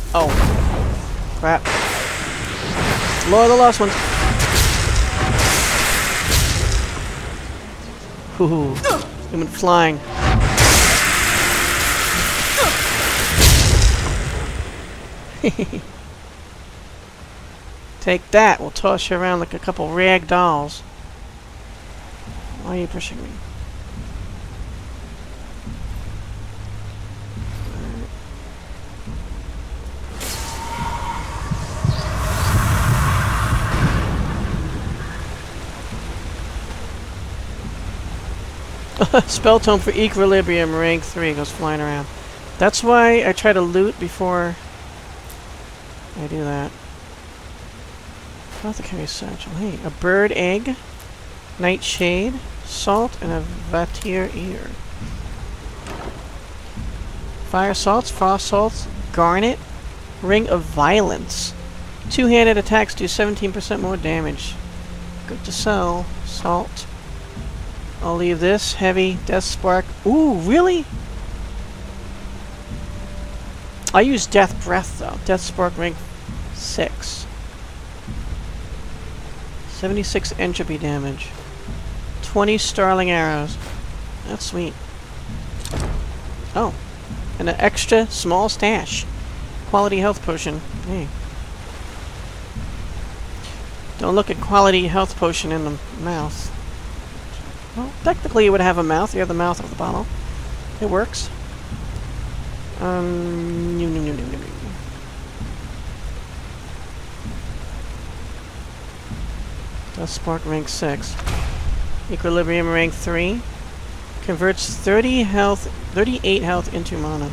Oh. Crap. Lord of the Lost Ones. Ooh. It went flying. Take that. We'll toss you around like a couple rag dolls. Why are you pushing me? Spell tome for equilibrium, rank 3, goes flying around. That's why I try to loot before I do that. Apothecarius satchel. Hey, a bird egg, nightshade, salt, and a vatir ear. Fire salts, frost salts, garnet, ring of violence. Two-handed attacks do 17% more damage. Good to sell. Salt. I'll leave this. Heavy. Death Spark. Ooh, really? I use Death Breath, though. Death Spark rank 6. 76 entropy damage. 20 Starling Arrows. That's sweet. Oh. And an extra small stash. Quality health potion. Hey. Don't look at quality health potion in the mouth. Well, technically you would have a mouth. You have the mouth of the bottle. It works. Death Spark rank 6. Equilibrium rank 3. Converts 38 health into mana.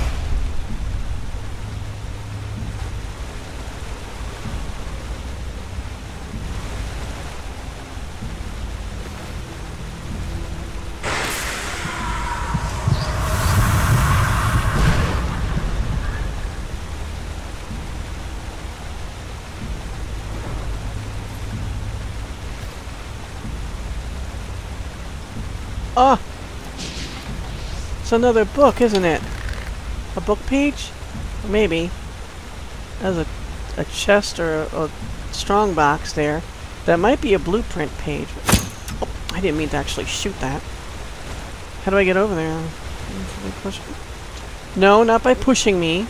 Ah! It's another book, isn't it? A book page? Or maybe. There's a chest or a strong box there. That might be a blueprint page. Oh, I didn't mean to actually shoot that. How do I get over there? No, not by pushing me.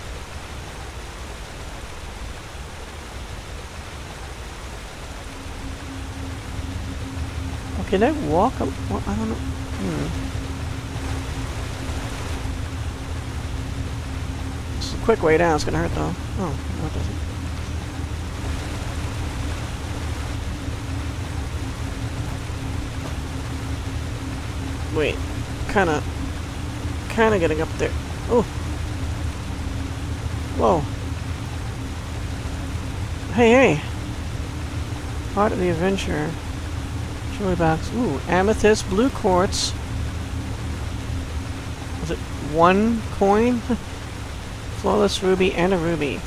Can I walk? Well, I don't know. It's a quick way down. It's gonna hurt though. Oh, no, it doesn't. Wait, kinda getting up there. Oh, whoa! Hey! Part of the adventure. Box. Ooh, amethyst, blue quartz. Was it 1 coin? Flawless ruby and a ruby.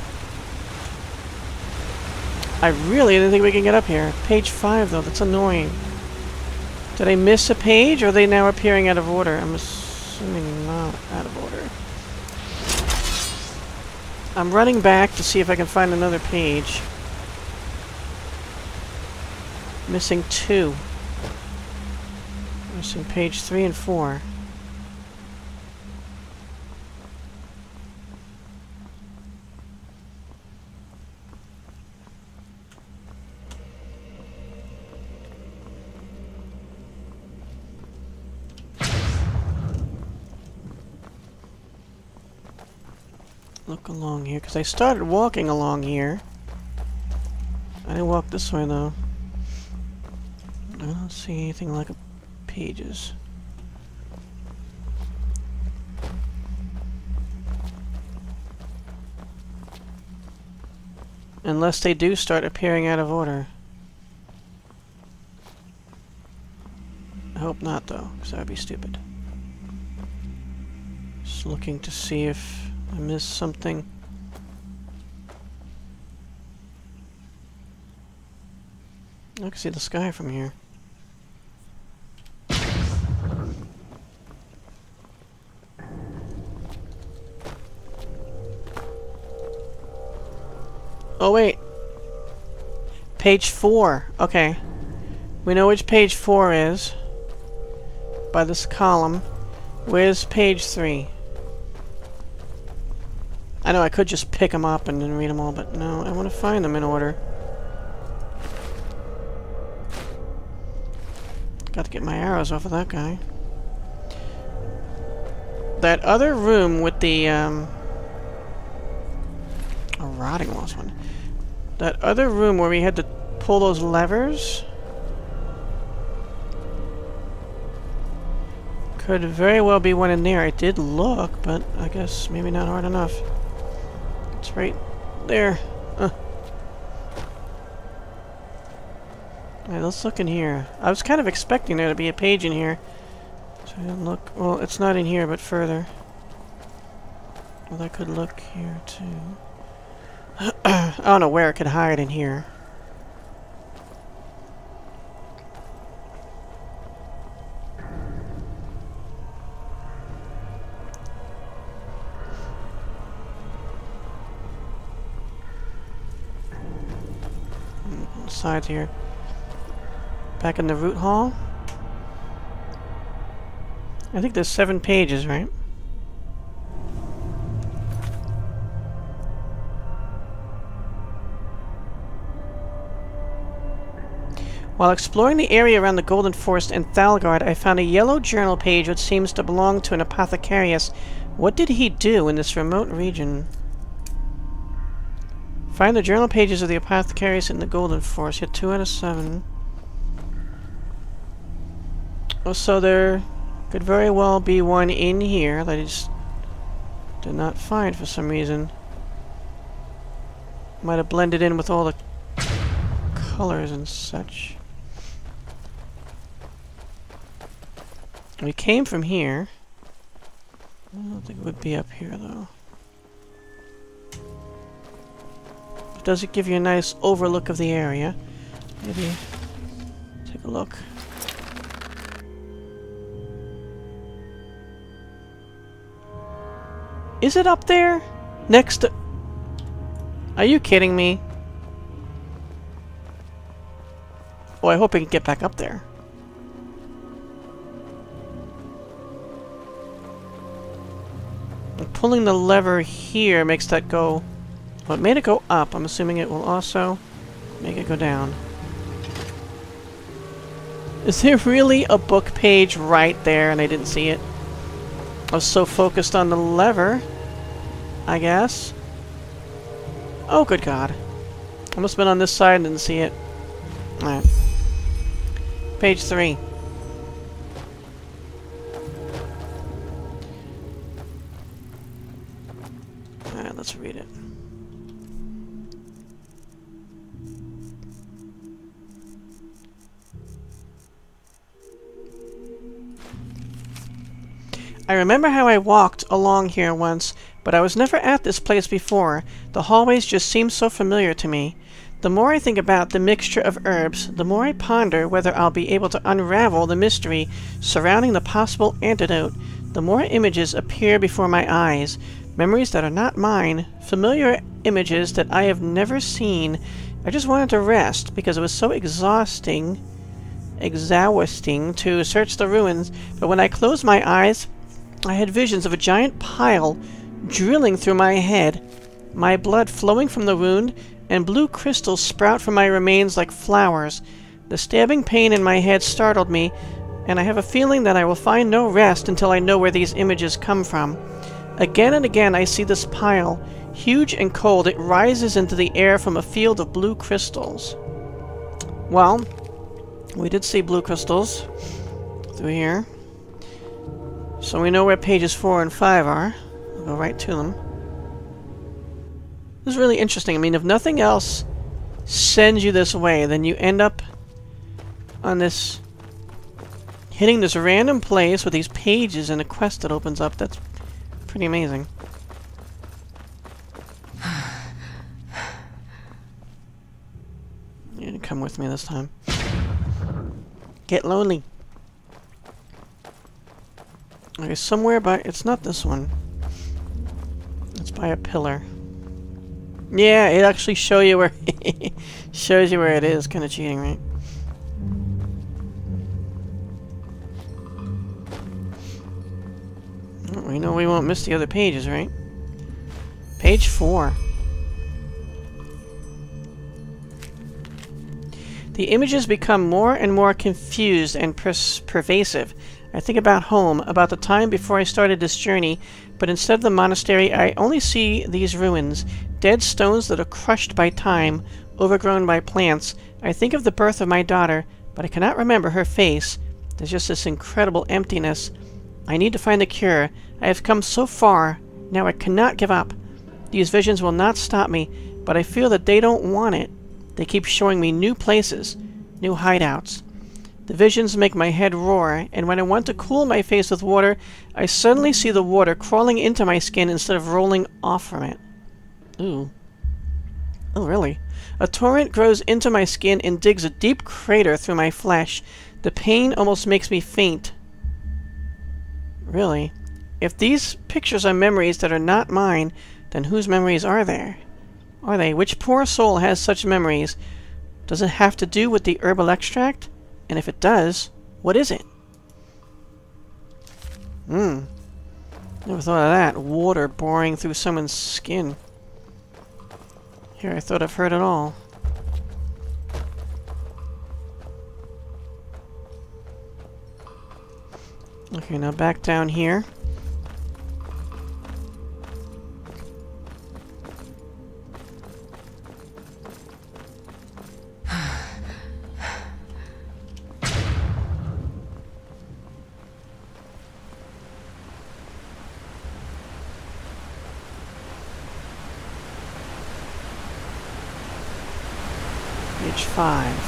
I really didn't think we could get up here. Page 5 though, that's annoying. Did I miss a page or are they now appearing out of order? I'm assuming not out of order. I'm running back to see if I can find another page. Missing 2. Missing page 3 and 4. Look along here, because I started walking along here. I didn't walk this way though. I don't see anything like a pages. Unless they do start appearing out of order. I hope not though, because that would be stupid. Just looking to see if I missed something. I can see the sky from here. Oh, wait. Page 4. Okay. We know which page 4 is by this column. Where's page 3? I know I could just pick them up and then read them all, but no, I want to find them in order. Got to get my arrows off of that guy. That other room with the, a rotting lost one. That other room where we had to pull those levers could very well be one in there. I did look, but I guess maybe not hard enough. It's right there. Alright, let's look in here. I was kind of expecting there to be a page in here. So I didn't look. Well, it's not in here, but further. Well, I could look here, too. I don't know where it could hide in here. Sides here. Back in the root hall. I think there's 7 pages, right? While exploring the area around the Golden Forest and Thalgard, I found a yellow journal page which seems to belong to an Apothecarius. What did he do in this remote region? Find the journal pages of the Apothecarius in the Golden Forest. Hit 2 out of 7. Oh, so there could very well be one in here that I just did not find for some reason. Might have blended in with all the colors and such. We came from here. I don't think it would be up here, though. Does it give you a nice overlook of the area? Maybe take a look. Is it up there? Next to... Are you kidding me? Oh, I hope I can get back up there. And pulling the lever here makes that go... Well, it made it go up. I'm assuming it will also make it go down. Is there really a book page right there and I didn't see it? I was so focused on the lever, I guess. Oh, good God. I must have been on this side and didn't see it. Alright. Page 3. Alright, let's read it. I remember how I walked along here once, but I was never at this place before. The hallways just seem so familiar to me. The more I think about the mixture of herbs, the more I ponder whether I'll be able to unravel the mystery surrounding the possible antidote. The more images appear before my eyes, memories that are not mine, familiar images that I have never seen. I just wanted to rest because it was so exhausting to search the ruins, but when I closed my eyes, I had visions of a giant pile drilling through my head, my blood flowing from the wound, and blue crystals sprout from my remains like flowers. The stabbing pain in my head startled me, and I have a feeling that I will find no rest until I know where these images come from. Again and again I see this pile. Huge and cold, it rises into the air from a field of blue crystals. Well, we did see blue crystals through here. So we know where pages 4 and 5 are. We'll go right to them. This is really interesting. I mean, if nothing else sends you this way, then you end up on this... hitting this random place with these pages and a quest that opens up. That's pretty amazing. You didn't come with me this time. Get lonely. Okay, somewhere by... It's not this one. It's by a pillar. Yeah, it actually shows you where shows you where it is. Kind of cheating, right? Well, we know we won't miss the other pages, right? Page 4. The images become more and more confused and pervasive. I think about home, about the time before I started this journey, but instead of the monastery, I only see these ruins, dead stones that are crushed by time, overgrown by plants. I think of the birth of my daughter, but I cannot remember her face. There's just this incredible emptiness. I need to find a cure. I have come so far. Now I cannot give up. These visions will not stop me, but I feel that they don't want it. They keep showing me new places, new hideouts. The visions make my head roar, and when I want to cool my face with water, I suddenly see the water crawling into my skin instead of rolling off from it. Ooh. Oh, really? A torrent grows into my skin and digs a deep crater through my flesh. The pain almost makes me faint. Really? If these pictures are memories that are not mine, then whose memories are there? Are they? Which poor soul has such memories? Does it have to do with the herbal extract? And if it does, what is it? Never thought of that. Water boring through someone's skin. Here, I thought I've heard it all. Okay, now back down here. Page 5.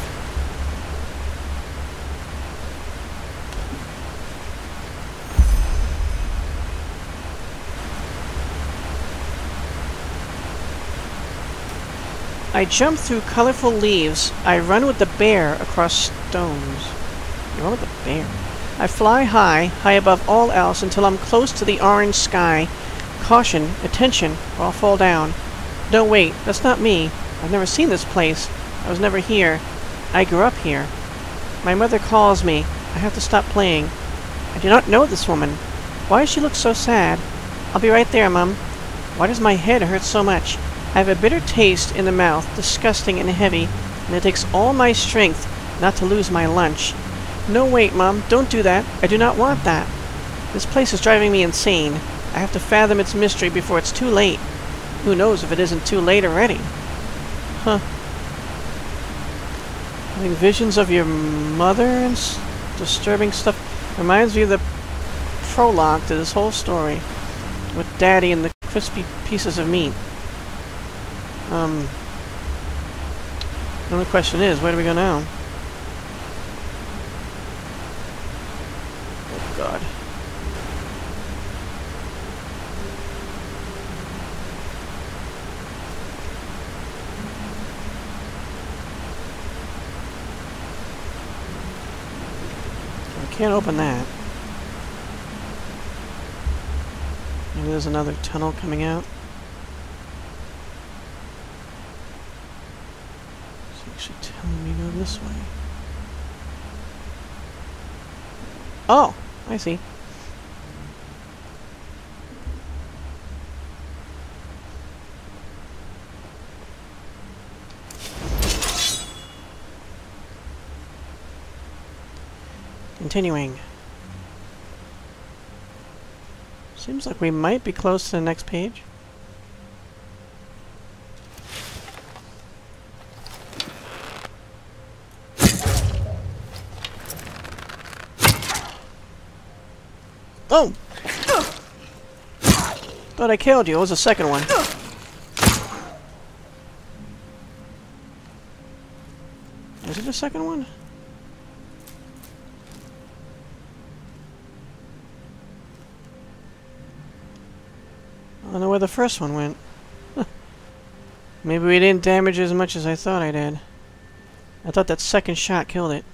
I jump through colorful leaves. I run with the bear across stones. You run with the bear. I fly high, high above all else, until I'm close to the orange sky. Caution, attention, or I'll fall down. No, wait, that's not me. I've never seen this place. I was never here. I grew up here. My mother calls me. I have to stop playing. I do not know this woman. Why does she look so sad? I'll be right there, Mum. Why does my head hurt so much? I have a bitter taste in the mouth, disgusting and heavy, and it takes all my strength not to lose my lunch. No, wait, Mum, don't do that. I do not want that. This place is driving me insane. I have to fathom its mystery before it's too late. Who knows if it isn't too late already? Huh. Having visions of your mother and disturbing stuff reminds me of the prologue to this whole story, with Daddy and the crispy pieces of meat. The only question is, where do we go now? Oh, God. I can't open that. Maybe there's another tunnel coming out. Actually telling me to go this way. Oh, I see. Continuing. Seems like we might be close to the next page. Oh! Thought I killed you. It was the second one. Is it the second one? I don't know where the first one went. Maybe we didn't damage it as much as I thought I did. I thought that second shot killed it.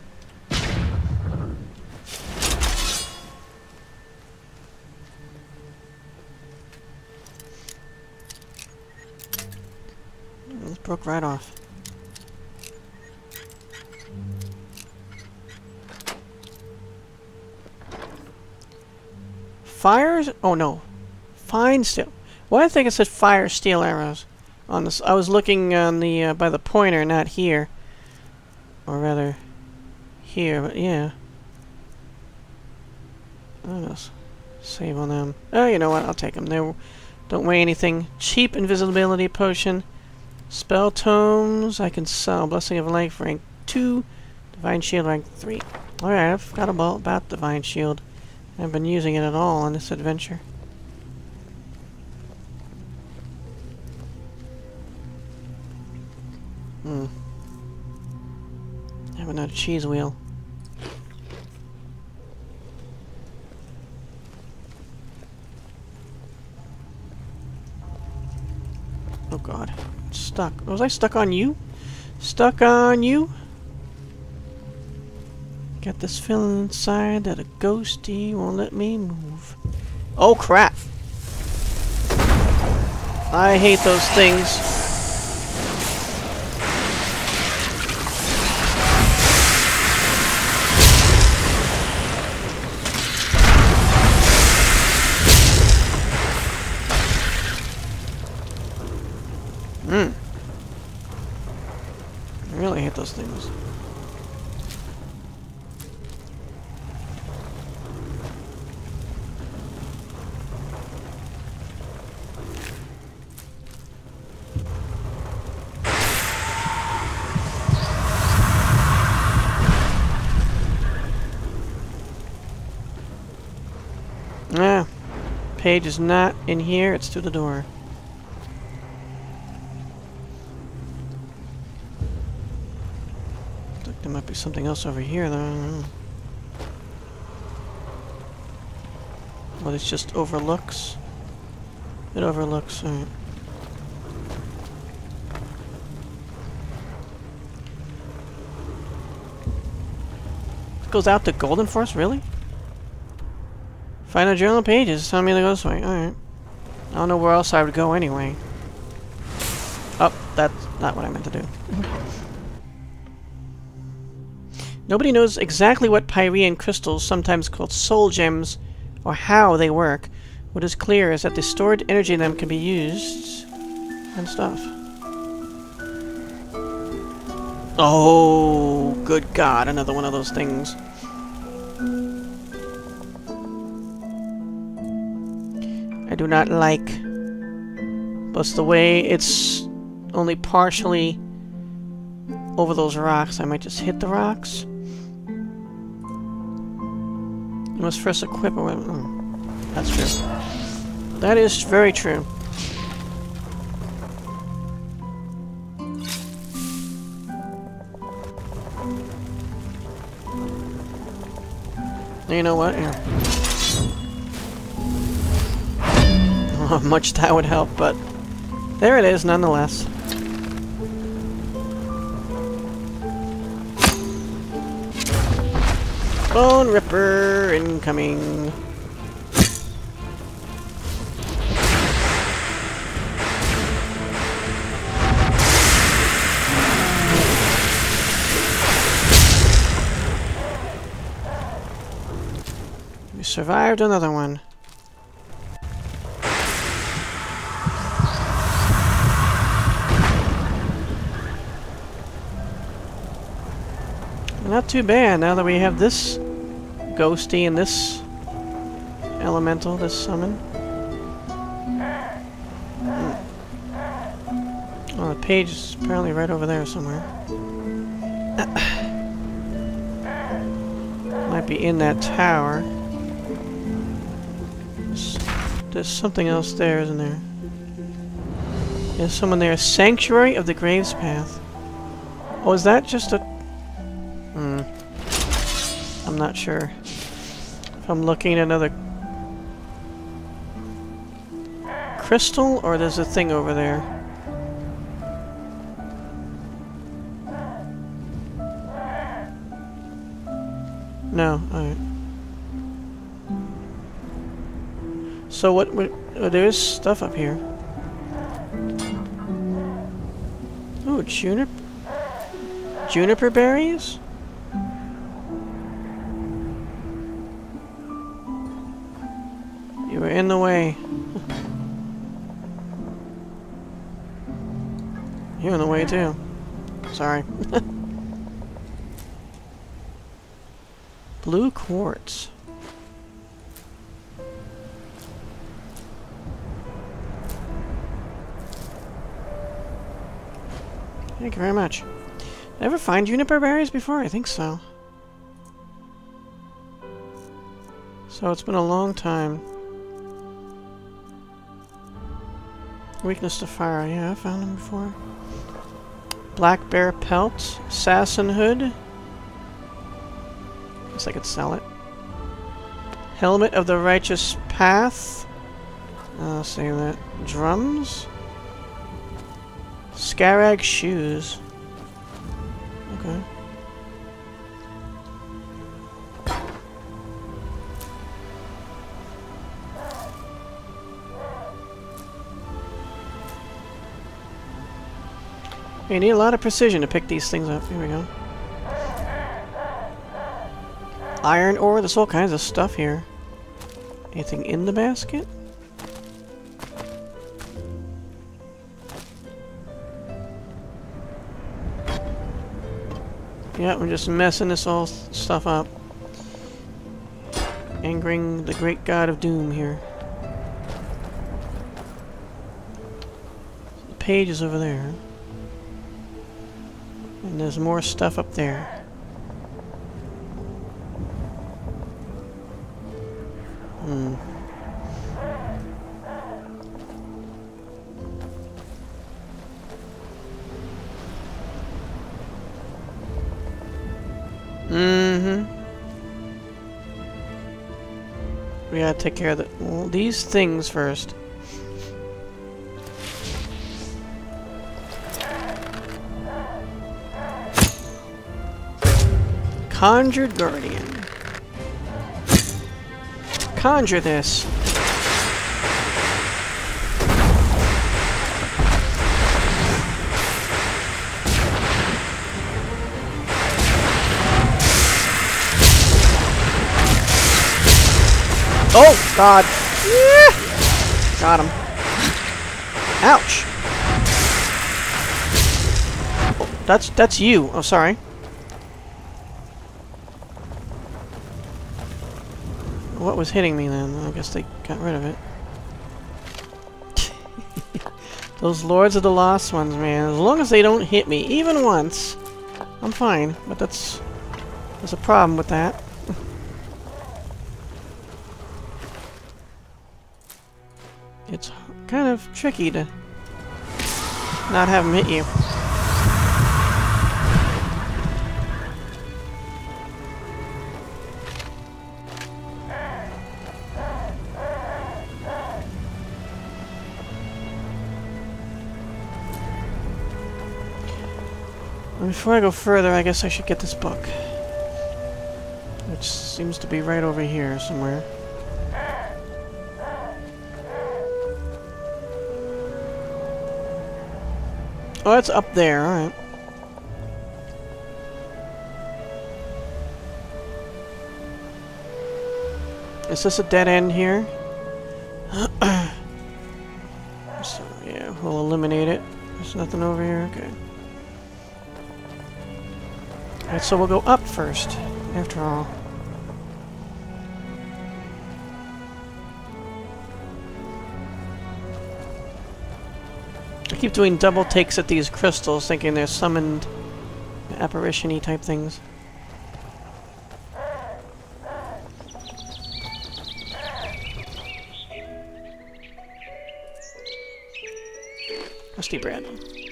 Just broke right off. Fires? Oh no. Fine steel. Well, I think it said fire steel arrows. On this, I was looking on the by the pointer, not here. Or rather, here. But yeah. Let's save on them. Oh, you know what? I'll take them. They don't weigh anything. Cheap invisibility potion. Spell tomes. I can sell. Blessing of Life rank 2. Divine Shield rank 3. Alright, I've got about Divine Shield. I haven't been using it at all on this adventure. I have another cheese wheel. Oh god. Stuck. Was I stuck on you? Stuck on you? Got this feeling inside that a ghosty won't let me move. Oh crap! I hate those things. I really hate those things. Ah, page is not in here, it's through the door. There might be something else over here, though. I don't know. Well, it just overlooks. It overlooks. Alright. It goes out to Golden Forest, really? Find a journal pages. Tell me to go this way. Alright. I don't know where else I would go anyway. Oh, that's not what I meant to do. Nobody knows exactly what Pyrean crystals, sometimes called soul gems, or how they work. What is clear is that the stored energy in them can be used and stuff. Oh, good God, another one of those things. I do not like. Plus the way it's only partially over those rocks. I might just hit the rocks. You must first equip or whatever. Oh, that's true. That is very true. You know what? Yeah. How much that would help, but there it is nonetheless. Bone Ripper incoming. We survived another one. Not too bad now that we have this ghosty and this elemental, this summon. Oh, the page is apparently right over there somewhere. Might be in that tower. There's something else there, isn't there? There's someone there. Sanctuary of the Gravespath. Oh, is that just a... I'm not sure if I'm looking at another crystal or there's a thing over there. No, alright. So what oh, there is stuff up here. Ooh, juniper berries? You were in the way. You're in the way too. Sorry. Blue quartz. Thank you very much. Did I ever find juniper berries before? I think so. So it's been a long time. Weakness to fire. Yeah, I found them before. Black bear pelt. Assassin hood. Guess I could sell it. Helmet of the righteous path. I'll say that. Drums. Scarag shoes. Okay. You need a lot of precision to pick these things up. Here we go. Iron ore. There's all kinds of stuff here. Anything in the basket? Yeah, we're just messing this all stuff up. Angering the great god of doom here. The page is over there. And there's more stuff up there. We gotta take care of these things first. Conjured Guardian. Conjure this. Oh, God. Yeah. Got him. Ouch. Oh, that's you. Oh, sorry. What was hitting me then? I guess they got rid of it. Those Lords of the Lost ones, man. As long as they don't hit me, even once, I'm fine. But there's a problem with that. It's kind of tricky to not have them hit you. Before I go further, I guess I should get this book. Which seems to be right over here somewhere. Oh, it's up there, alright. Is this a dead end here? So, yeah, we'll eliminate it. There's nothing over here, okay. Alright, so we'll go up first, after all. I keep doing double takes at these crystals, thinking they're summoned apparition-y type things. Rusty bread.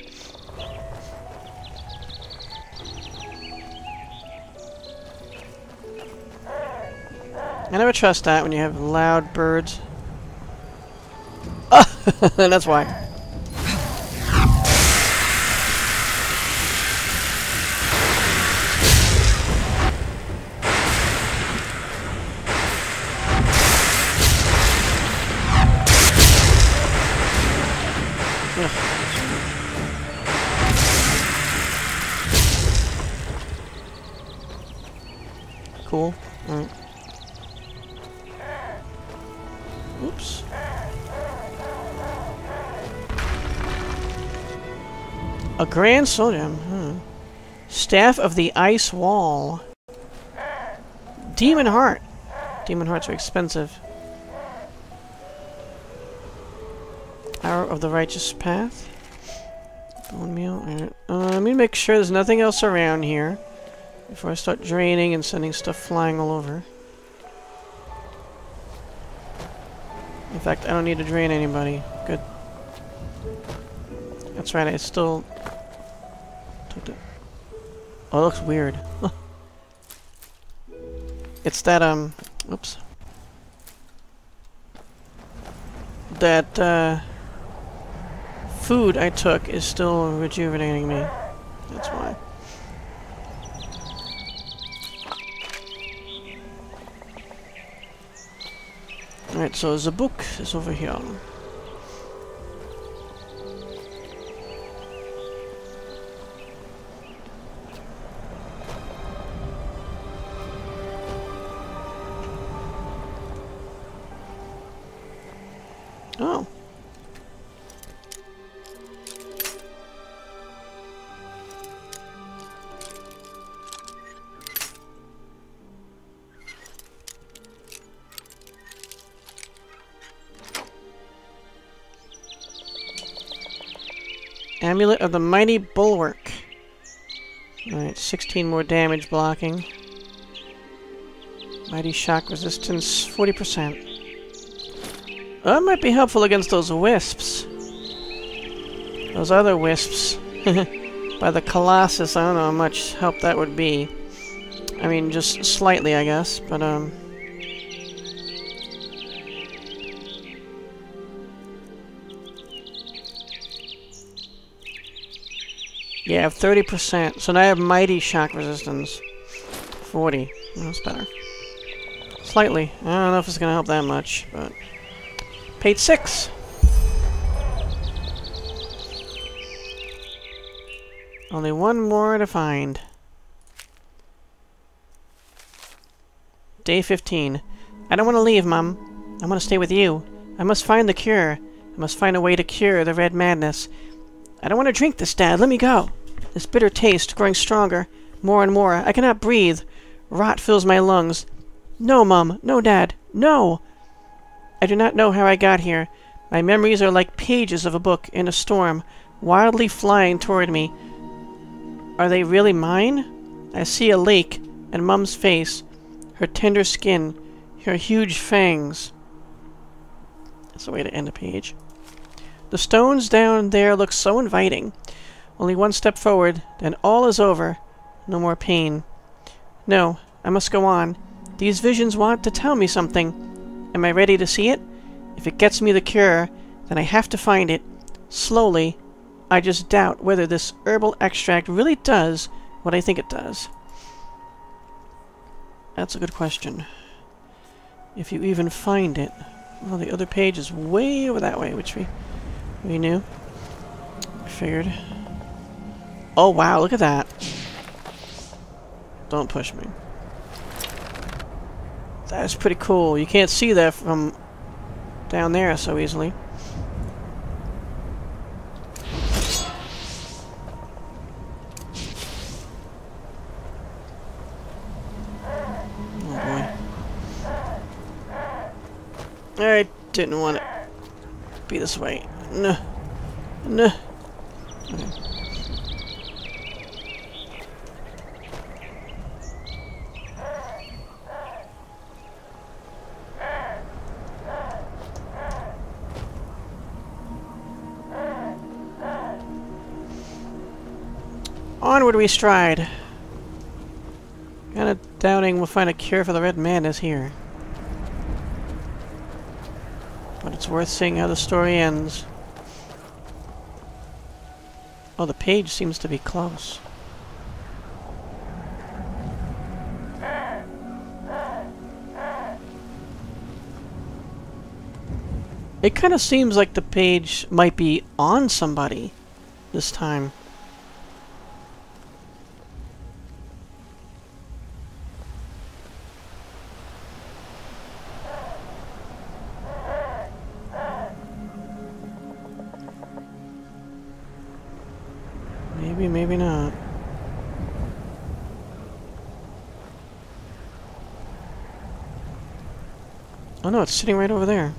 I never trust that when you have loud birds. That's why. cool. Alright. Oops. A grand soldier. Staff of the Ice Wall. Demon Heart. Demon Hearts are expensive. Arrow of the Righteous Path. Bone meal. Alright. Let me make sure there's nothing else around here before I start draining and sending stuff flying all over. In fact, I don't need to drain anybody. Good. That's right, I still took it. Oh, it looks weird. It's that, oops. That, food I took is still rejuvenating me. That's why. Alright, so the book is over here. Oh. Amulet of the Mighty Bulwark. Alright, 16 more damage blocking. Mighty Shock Resistance, 40%. That might be helpful against those wisps. Those other wisps. By the Colossus, I don't know how much help that would be. I mean, just slightly, I guess, but, yeah, I have 30%. So now I have Mighty Shock Resistance. 40. Well, that's better. Slightly. I don't know if it's gonna help that much, but... Paid 6! Only one more to find. Day 15. I don't want to leave, Mum. I want to stay with you. I must find the cure. I must find a way to cure the red madness. I don't want to drink this, Dad. Let me go. This bitter taste growing stronger, more and more. I cannot breathe. Rot fills my lungs. No, Mum. No, Dad. No! I do not know how I got here. My memories are like pages of a book in a storm, wildly flying toward me. Are they really mine? I see a lake, and Mum's face, her tender skin, her huge fangs. That's a way to end a page. The stones down there look so inviting. Only one step forward, then all is over. No more pain. No, I must go on. These visions want to tell me something. Am I ready to see it? If it gets me the cure, then I have to find it. Slowly. I just doubt whether this herbal extract really does what I think it does. That's a good question. If you even find it. Well, the other page is way over that way, which we knew. I figured. Oh, wow, look at that. Don't push me. That's pretty cool. You can't see that from down there so easily. Oh boy. I didn't want it to be this way. No. No. Okay. Onward we stride. Kinda doubting we'll find a cure for the red madness here. But it's worth seeing how the story ends. Oh, the page seems to be close. It kind of seems like the page might be on somebody this time. Maybe, maybe not. Oh no, it's sitting right over there.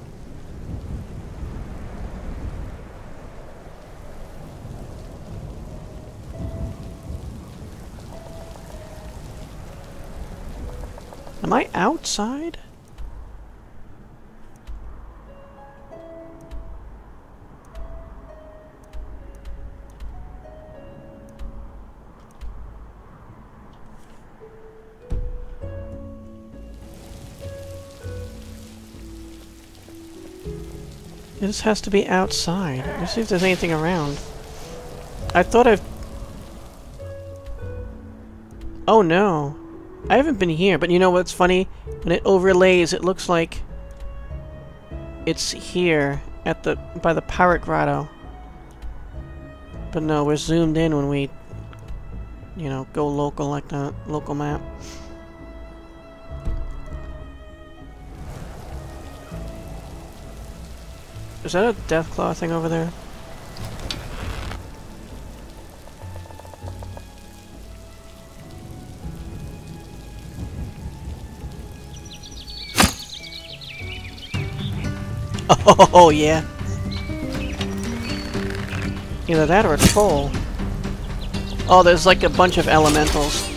Am I outside? This has to be outside. Let's see if there's anything around. I thought I've... Oh no. I haven't been here, but you know what's funny? When it overlays, it looks like it's here at the by the Pirate Grotto. But no, we're zoomed in when we, you know, go local like that. Local map. Is that a Deathclaw thing over there? Oh, yeah. Either that or a troll. Oh, there's like a bunch of elementals.